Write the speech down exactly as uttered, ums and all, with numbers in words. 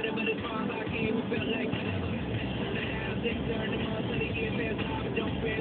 better, but as far as I came, we felt like forever. Now, things turn the months of the year, past life, don't feel